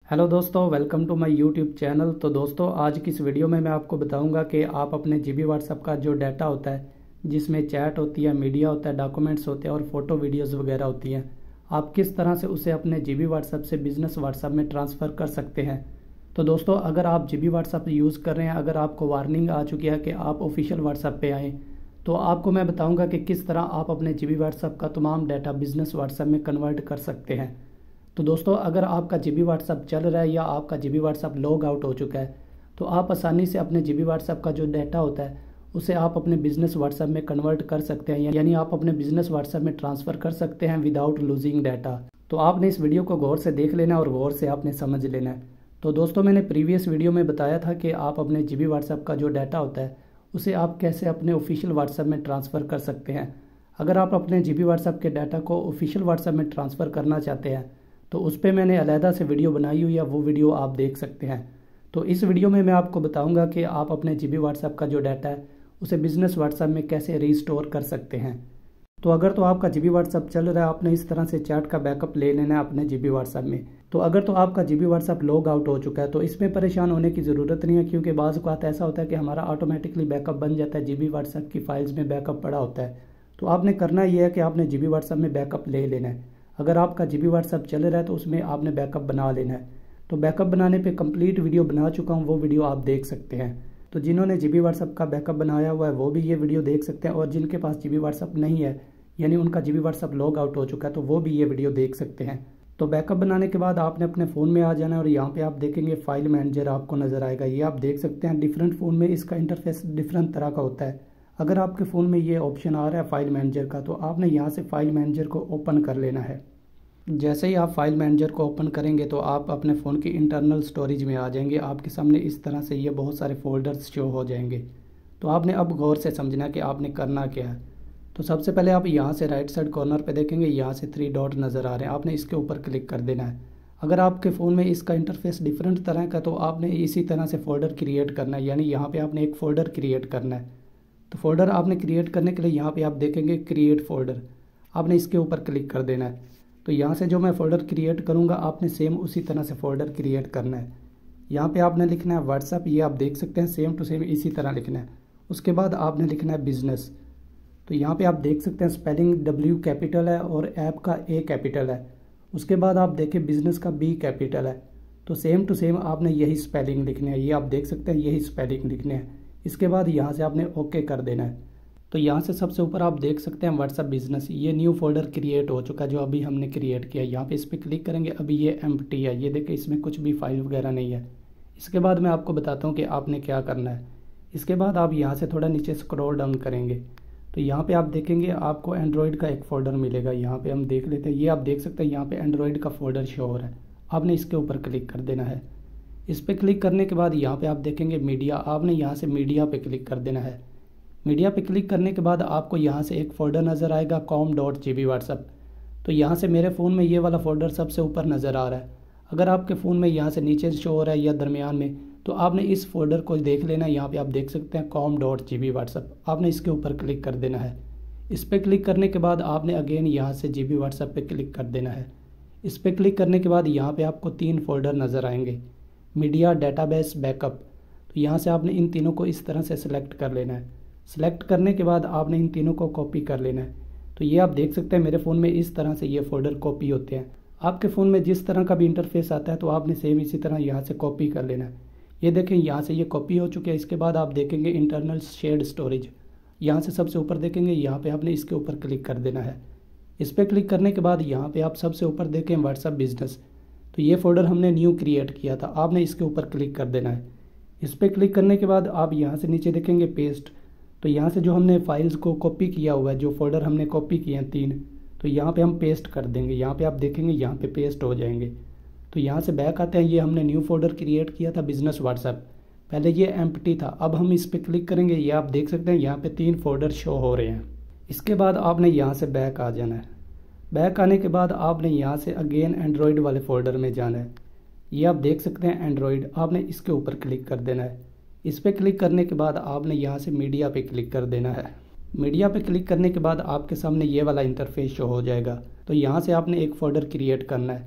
Hello दोस्तों, welcome to my YouTube channel. तो दोस्तों, आज की इस वीडियो में मैं आपको बताऊंगा कि आप अपने जीबी व्हाट्सएप का जो डाटा होता है, जिसमें चैट होती है, मीडिया होता है, डॉक्यूमेंट्स होते हैं और फोटो वीडियोस वगैरह होती हैं, आप किस तरह से उसे अपने जीबी व्हाट्सएप से बिजनेस व्हाट्सएप में ट्रांसफ़र कर सकते हैं। तो दोस्तों, अगर आप जीबी व्हाट्सएप यूज़ कर रहे हैं, अगर आपको वार्निंग आ चुकी है कि आप ऑफिशियल व्हाट्सएप पे आएँ, तो आपको मैं बताऊँगा कि किस तरह आप अपने जीबी व्हाट्सएप का तमाम डाटा बिजनेस व्हाट्सएप में कन्वर्ट कर सकते हैं। तो दोस्तों, अगर आपका जीबी व्हाट्सएप चल रहा है या आपका जीबी व्हाट्सएप लॉग आउट हो चुका है, तो आप आसानी से अपने जीबी व्हाट्सएप का जो डाटा होता है उसे आप अपने बिजनेस व्हाट्सएप में कन्वर्ट कर सकते हैं, यानी आप अपने बिजनेस व्हाट्सएप में ट्रांसफ़र कर सकते हैं विदाउट लूजिंग डाटा। तो आपने इस वीडियो को गौर से देख लेना और गौर से आपने समझ लेना है। तो दोस्तों, मैंने प्रीवियस वीडियो में बताया था कि आप अपने जीबी व्हाट्सएप का जो डाटा होता है उसे आप कैसे अपने ऑफिशियल व्हाट्सएप में ट्रांसफ़र कर सकते हैं। अगर आप अपने जीबी व्हाट्सएप के डाटा को ऑफिशियल व्हाट्सएप में ट्रांसफ़र करना चाहते हैं तो उस पर मैंने अलहदा से वीडियो बनाई हुई है, वो वीडियो आप देख सकते हैं। तो इस वीडियो में मैं आपको बताऊंगा कि आप अपने जीबी व्हाट्सएप का जो डाटा है उसे बिजनेस व्हाट्सएप में कैसे रीस्टोर कर सकते हैं। तो अगर तो आपका जीबी व्हाट्सएप चल रहा है, आपने इस तरह से चैट का बैकअप ले लेना है अपने जीबी व्हाट्सएप में। तो अगर तो आपका जीबी व्हाट्सएप लॉग आउट हो चुका है तो इसमें परेशान होने की ज़रूरत नहीं है, क्योंकि बाज़ औक़ात ऐसा होता है कि हमारा ऑटोमेटिकली बैकअप बन जाता है, जीबी व्हाट्सएप की फाइल्स में बैकअप पड़ा होता है। तो आपने करना यह है कि आपने जीबी व्हाट्सएप में बैकअप ले लेना है। अगर आपका जीबी व्हाट्सएप चल रहा है तो उसमें आपने बैकअप बना लेना है। तो बैकअप बनाने पे कंप्लीट वीडियो बना चुका हूँ, वो वीडियो आप देख सकते हैं। तो जिन्होंने जीबी व्हाट्सएप का बैकअप बनाया हुआ है वो भी ये वीडियो देख सकते हैं, और जिनके पास जीबी व्हाट्सएप नहीं है, यानी उनका जीबी व्हाट्सएप लॉग आउट हो चुका है, तो वो भी ये वीडियो देख सकते हैं। तो बैकअप बनाने के बाद आपने अपने फ़ोन में आ जाना है और यहाँ पे आप देखेंगे फाइल मैनेजर आपको नज़र आएगा। ये आप देख सकते हैं, डिफरेंट फ़ोन में इसका इंटरफेस डिफरेंट तरह का होता है। अगर आपके फ़ोन में ये ऑप्शन आ रहा है फाइल मैनेजर का, तो आपने यहाँ से फाइल मैनेजर को ओपन कर लेना है। जैसे ही आप फाइल मैनेजर को ओपन करेंगे तो आप अपने फ़ोन की इंटरनल स्टोरेज में आ जाएंगे। आपके सामने इस तरह से ये बहुत सारे फोल्डर्स शो हो जाएंगे। तो आपने अब गौर से समझना कि आपने करना क्या है। तो सबसे पहले आप यहाँ से राइट साइड कॉर्नर पे देखेंगे, यहाँ से 3 डॉट नज़र आ रहे हैं, आपने इसके ऊपर क्लिक कर देना है। अगर आपके फ़ोन में इसका इंटरफेस डिफरेंट तरह का तो आपने इसी तरह से फ़ोल्डर क्रिएट करना है, यानी यहाँ पर आपने एक फ़ोल्डर क्रिएट करना है। तो फोल्डर आपने क्रिएट करने के लिए यहाँ पर आप देखेंगे क्रिएट फ़ोल्डर, आपने इसके ऊपर क्लिक कर देना है। तो यहाँ से जो मैं फ़ोल्डर क्रिएट करूँगा आपने सेम उसी तरह से फ़ोल्डर क्रिएट करना है। यहाँ पे आपने लिखना है व्हाट्सएप, ये आप देख सकते हैं सेम टू सेम इसी तरह लिखना है। उसके बाद आपने लिखना है बिज़नेस। तो यहाँ पे आप देख सकते हैं स्पेलिंग W कैपिटल है और ऐप का A कैपिटल है। उसके बाद आप देखें बिज़नेस का B कैपिटल है। तो सेम टू सेम आपने यही स्पेलिंग लिखने है, ये आप देख सकते हैं यही स्पेलिंग लिखने हैं। इसके बाद यहाँ से आपने ओके कर देना है। तो यहाँ से सबसे ऊपर आप देख सकते हैं व्हाट्सएप बिजनेस, ये न्यू फोल्डर क्रिएट हो चुका है जो अभी हमने क्रिएट किया है। यहाँ पे इस पर क्लिक करेंगे, अभी ये एम्प्टी है, ये देखें इसमें कुछ भी फाइल वगैरह नहीं है। इसके बाद मैं आपको बताता हूँ कि आपने क्या करना है। इसके बाद आप यहाँ से थोड़ा नीचे स्क्रॉल डाउन करेंगे तो यहाँ पर आप देखेंगे आपको एंड्रॉयड का एक फ़ोल्डर मिलेगा। यहाँ पर हम देख लेते हैं, ये आप देख सकते हैं यहाँ पर एंड्रॉयड का फ़ोल्डर शो हो रहा है, आपने इसके ऊपर क्लिक कर देना है। इस पर क्लिक करने के बाद यहाँ पर आप देखेंगे मीडिया, आपने यहाँ से मीडिया पर क्लिक कर देना है। मीडिया पे क्लिक करने के बाद आपको यहाँ से एक फ़ोल्डर नज़र आएगा com.gb व्हाट्सएप। तो यहाँ से मेरे फ़ोन में ये वाला फ़ोल्डर सबसे ऊपर नज़र आ रहा है। अगर आपके फ़ोन में यहाँ से नीचे शो हो रहा है या दरमियान में, तो आपने इस फोल्डर को देख लेना है। यहाँ पे आप देख सकते हैं com.gb व्हाट्सएप, आपने इसके ऊपर क्लिक कर देना है। इस पर क्लिक करने के बाद आपने अगेन यहाँ से GB व्हाट्सएप पर क्लिक कर देना है। इस पर क्लिक करने के बाद यहाँ पर आपको 3 फोल्डर नज़र आएंगे, मीडिया, डेटाबेस, बैकअप। तो यहाँ से आपने इन तीनों को इस तरह से सिलेक्ट कर लेना है। सेलेक्ट करने के बाद आपने इन तीनों को कॉपी कर लेना है। तो ये आप देख सकते हैं मेरे फ़ोन में इस तरह से ये फ़ोल्डर कॉपी होते हैं। आपके फ़ोन में जिस तरह का भी इंटरफेस आता है तो आपने सेम इसी तरह यहाँ से कॉपी कर लेना है। ये देखें यहाँ से ये कॉपी हो चुके हैं। इसके बाद आप देखेंगे इंटरनल शेयर्ड स्टोरेज, यहाँ से सबसे ऊपर देखेंगे, यहाँ पर आपने इसके ऊपर क्लिक कर देना है। इस पर क्लिक करने के बाद यहाँ पर आप सबसे ऊपर देखें व्हाट्सएप बिजनेस। तो ये फ़ोल्डर हमने न्यू क्रिएट किया था, आपने इसके ऊपर क्लिक कर देना है। इस पर क्लिक करने के बाद आप यहाँ से नीचे देखेंगे पेस्ट। तो यहाँ से जो हमने फाइल्स को कॉपी किया हुआ है, जो फोल्डर हमने कॉपी किए हैं 3, तो यहाँ पे हम पेस्ट कर देंगे। यहाँ पे आप देखेंगे यहाँ पे पेस्ट हो जाएंगे। तो यहाँ से बैक आते हैं, ये हमने न्यू फोल्डर क्रिएट किया था बिजनेस व्हाट्सएप, पहले ये एम्प्टी था। अब हम इस पर क्लिक करेंगे, ये आप देख सकते हैं यहाँ पे 3 फोल्डर शो हो रहे हैं। इसके बाद आपने यहाँ से बैक आ जाना है। बैक आने के बाद आपने यहाँ से अगेन एंड्रॉयड वाले फ़ोल्डर में जाना है। ये आप देख सकते हैं एंड्रॉयड, आपने इसके ऊपर क्लिक कर देना है। इस पर क्लिक करने के बाद आपने यहाँ से मीडिया पे क्लिक कर देना है। मीडिया पे क्लिक करने के बाद आपके सामने ये वाला इंटरफेस शो हो जाएगा। तो यहाँ से आपने एक फ़ोल्डर क्रिएट करना है।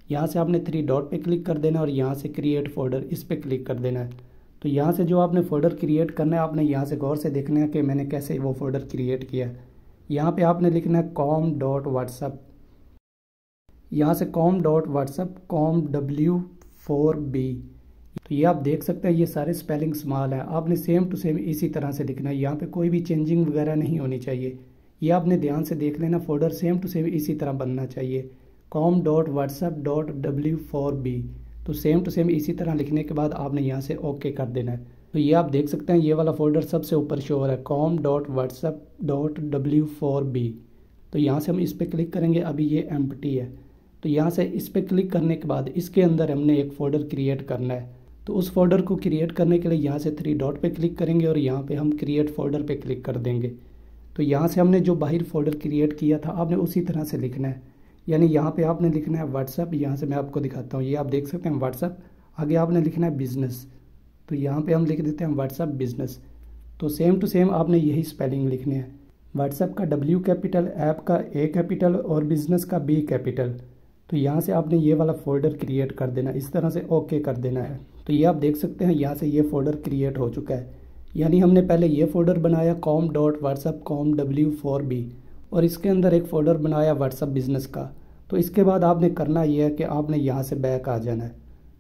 यहाँ से आपने 3 डॉट पे क्लिक कर देना और यहाँ से क्रिएट फोल्डर इस पर क्लिक कर देना है। तो यहाँ से जो आपने फ़ोल्डर क्रिएट करना है आपने यहाँ से गौर से देखना है कि मैंने कैसे वो फ़ोल्डर क्रिएट किया है। यहाँ पे आपने लिखना है com.whatsapp, यहाँ से com.whatsapp com.w4b। तो ये आप देख सकते हैं ये सारे स्पेलिंग स्मॉल है। आपने सेम टू सेम इसी तरह से लिखना है, यहाँ पे कोई भी चेंजिंग वगैरह नहीं होनी चाहिए। ये आपने ध्यान से देख लेना, फोल्डर सेम टू सेम इसी तरह बनना चाहिए com.whatsapp.w4b। तो सेम टू सेम इसी तरह लिखने के बाद आपने यहाँ से ओके कर देना है। तो ये आप देख सकते हैं ये वाला फोल्डर सबसे ऊपर शो हो रहा है com.whatsapp.w4b। तो यहाँ से हम इस पर क्लिक करेंगे, अभी ये एम्प्टी है। तो यहाँ से इस पर क्लिक करने के बाद इसके अंदर हमने एक फ़ोल्डर क्रिएट करना है। तो उस फोल्डर को क्रिएट करने के लिए यहाँ से 3 डॉट पे क्लिक करेंगे और यहाँ पे हम क्रिएट फोल्डर पे क्लिक कर देंगे। तो यहाँ से हमने जो बाहर फोल्डर क्रिएट किया था आपने उसी तरह से लिखना है, यानी यहाँ पे आपने लिखना है व्हाट्सअप। यहाँ से मैं आपको दिखाता हूँ, ये आप देख सकते हैं व्हाट्सअप, आगे आपने लिखना है बिज़नेस। तो यहाँ पे हम लिख देते हैं व्हाट्सअप बिज़नेस। तो सेम टू सेम आपने यही स्पेलिंग लिखने हैं, व्हाट्सअप का W कैपिटल, ऐप का A कैपिटल और बिज़नेस का B कैपिटल। तो यहाँ से आपने ये वाला फ़ोल्डर क्रिएट कर देना, इस तरह से ओके कर देना है। तो ये आप देख सकते हैं यहाँ से ये फ़ोल्डर क्रिएट हो चुका है, यानी हमने पहले ये फ़ोल्डर बनाया com.whatsapp com.w4b और इसके अंदर एक फ़ोल्डर बनाया व्हाट्सअप बिज़नेस का। तो इसके बाद आपने करना ये है कि आपने यहाँ से बैक आ जाना है।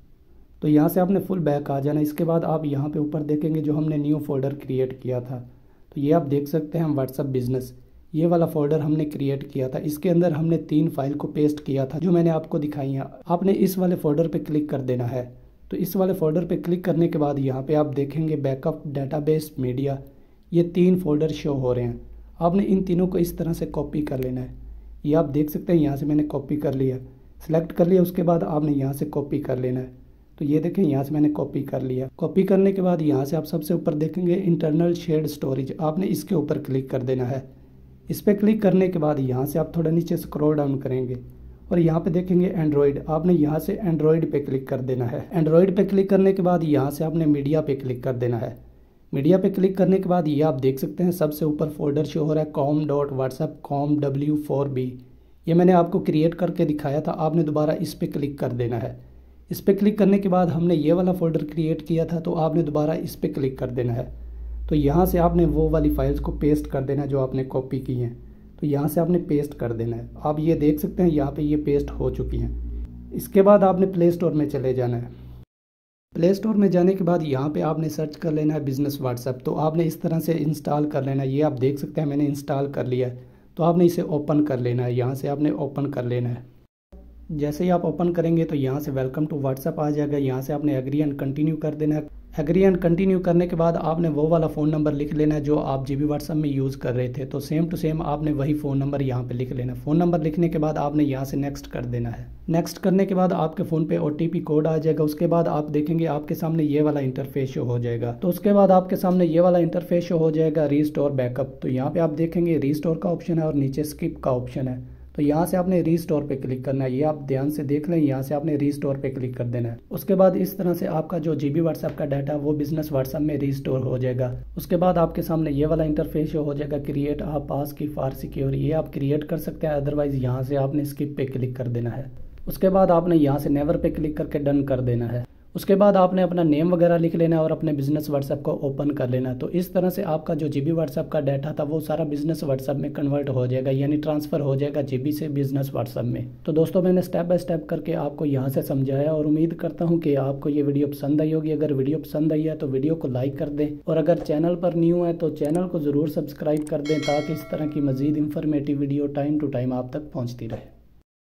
तो यहाँ से आपने फुल बैक आ जाना है। इसके बाद आप यहाँ पे ऊपर देखेंगे जो हमने न्यू फ़ोल्डर क्रिएट किया था। तो ये आप देख सकते हैं व्हाट्सअप बिज़नेस, ये वाला फ़ोल्डर हमने क्रिएट किया था। इसके अंदर हमने 3 फाइल को पेस्ट किया था जो मैंने आपको दिखाई हैं। आपने इस वाले फ़ोल्डर पे क्लिक कर देना है। तो इस वाले फ़ोल्डर पे क्लिक करने के बाद यहाँ पे आप देखेंगे बैकअप, डेटाबेस, मीडिया, ये 3 फ़ोल्डर शो हो रहे हैं। आपने इन तीनों को इस तरह से कॉपी कर लेना है। ये आप देख सकते हैं यहाँ से मैंने कॉपी कर लिया, सिलेक्ट कर लिया, उसके बाद आपने यहाँ से कॉपी कर लेना है। तो ये देखें यहाँ से मैंने कॉपी कर लिया। कॉपी करने के बाद यहाँ से आप सबसे ऊपर देखेंगे इंटरनल शेयर्ड स्टोरेज, आपने इसके ऊपर क्लिक कर देना है। इस पर क्लिक करने के बाद यहाँ से आप थोड़ा नीचे स्क्रॉल डाउन करेंगे और यहाँ पे देखेंगे एंड्रॉयड, आपने यहाँ से एंड्रॉयड पे क्लिक कर देना है। एंड्रॉयड पे क्लिक करने के बाद यहाँ से आपने मीडिया पे क्लिक कर देना है। मीडिया पे क्लिक करने के बाद ये आप देख सकते हैं सबसे ऊपर फोल्डर शो हो रहा है com.whatsapp com.w4b। ये मैंने आपको क्रिएट करके दिखाया था, आपने दोबारा इस पर क्लिक कर देना है। इस पर क्लिक करने के बाद हमने ये वाला फ़ोल्डर क्रिएट किया था, तो आपने दोबारा इस पर क्लिक कर देना है। तो यहाँ से आपने वो वाली फाइल्स को पेस्ट कर देना जो आपने कॉपी की हैं। तो यहाँ से आपने पेस्ट कर देना है। आप ये देख सकते हैं यहाँ पे ये पेस्ट हो चुकी हैं। इसके बाद आपने प्ले स्टोर में चले जाना है। प्ले स्टोर में जाने के बाद यहाँ पे आपने सर्च कर लेना है बिज़नेस व्हाट्सएप। तो आपने इस तरह से इंस्टॉल कर लेना है। ये आप देख सकते हैं मैंने इंस्टॉल कर लिया है। तो आपने इसे ओपन कर लेना है, यहाँ से आपने ओपन कर लेना है। जैसे ही आप ओपन करेंगे तो यहाँ से वेलकम टू व्हाट्सएप आ जाएगा। यहाँ से आपने एग्री एंड कंटिन्यू कर देना है। एग्री एंड कंटिन्यू करने के बाद आपने वो वाला फ़ोन नंबर लिख लेना है जो आप जीबी व्हाट्सएप में यूज़ कर रहे थे। तो सेम टू सेम आपने वही फ़ोन नंबर यहाँ पे लिख लेना है। फ़ोन नंबर लिखने के बाद आपने यहाँ से नेक्स्ट कर देना है। नेक्स्ट करने के बाद आपके फ़ोन पे OTP कोड आ जाएगा। उसके बाद आप देखेंगे आपके सामने ये वाला इंटरफेस शो हो जाएगा। तो उसके बाद आपके सामने ये वाला इंटरफेस शो हो जाएगा रीस्टोर बैकअप। तो यहाँ पर आप देखेंगे रीस्टोर का ऑप्शन है और नीचे स्किप का ऑप्शन है। तो यहाँ से आपने रीस्टोर पे क्लिक करना है। ये आप ध्यान से देख लें, यहाँ से आपने रीस्टोर पे क्लिक कर देना है। उसके बाद इस तरह से आपका जो जीबी व्हाट्सएप का डाटा वो बिजनेस व्हाट्सएप में रीस्टोर हो जाएगा। उसके बाद आपके सामने ये वाला इंटरफेस हो जाएगा क्रिएट अ पास की फॉर सिक्योर। ये आप क्रिएट कर सकते हैं, अदरवाइज यहाँ से आपने स्किप पे क्लिक कर देना है। उसके बाद आपने यहाँ से नेवर पे क्लिक करके डन कर देना है। उसके बाद आपने अपना नेम वगैरह लिख लेना है और अपने बिजनेस व्हाट्सएप को ओपन कर लेना है। तो इस तरह से आपका जो जीबी व्हाट्सएप का डाटा था वो सारा बिजनेस व्हाट्सएप में कन्वर्ट हो जाएगा, यानी ट्रांसफ़र हो जाएगा जीबी से बिजनेस व्हाट्सएप में। तो दोस्तों मैंने स्टेप बाय स्टेप करके आपको यहाँ से समझाया और उम्मीद करता हूँ कि आपको ये वीडियो पसंद आई होगी। अगर वीडियो पसंद आई है तो वीडियो को लाइक कर दें और अगर चैनल पर न्यू है तो चैनल को ज़रूर सब्सक्राइब कर दें ताकि इस तरह की मज़ीद informative video time to time आप तक पहुँचती रहे।